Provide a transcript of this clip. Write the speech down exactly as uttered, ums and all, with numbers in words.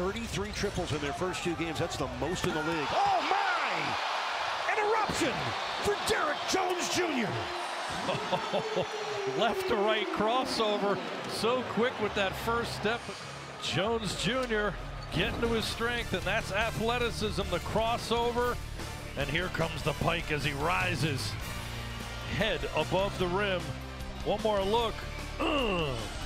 thirty-three triples in their first two games. That's the most in the league. Oh, my! An eruption for Derrick Jones Junior Left to right crossover. So quick with that first step. Jones Junior getting to his strength, and that's athleticism, the crossover. And here comes the pike as he rises. Head above the rim. One more look. Ugh.